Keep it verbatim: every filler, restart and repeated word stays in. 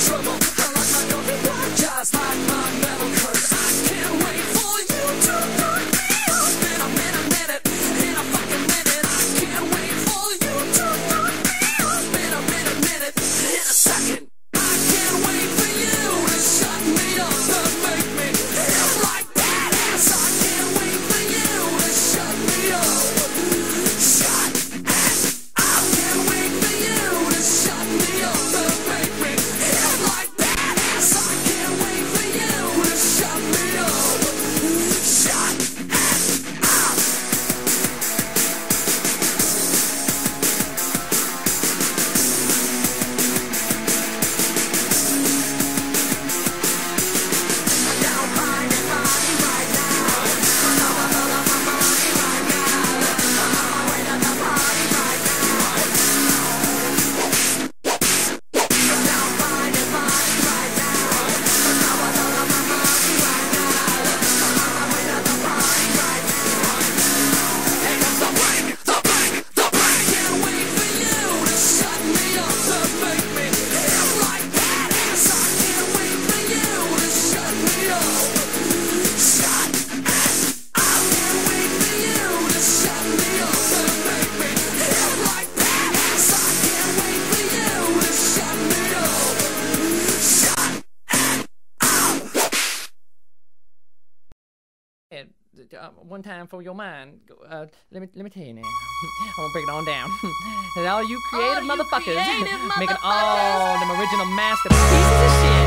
trouble. I like my coffee black, just like my metal curse. I can't wait for you to knock me off. Been a minute, minute, in a fucking minute. I can't wait for you to knock me off. Been a minute, minute, in a second. I can't wait for you to shut me up, to make me feel like badass. I can't wait for you to shut me up. Shut it up. Can't wait for you to shut me up, to make me feel like badass. I can't wait for you to shut me up. Shut it up. Don't find it funny right now. I know I love my money right now. I'm on my way to the party right now. Don't find it funny right now. I know I love my money right now. I'm on my way to the party right now. Here comes the break, the break, the break. Can't wait for you to shut me up, to make me feel like badass. I can't wait for you to shut me up. Shut it up. Can't wait for you to shut me up, to make me feel like badass. I can't wait for you to shut me up. Shut it up. Yeah, uh, one time for your mind. Uh, let me let me tell you now. I'm gonna break it on down. And all you creative All you motherfuckers creative making motherfuckers. all them original masterpieces of shit.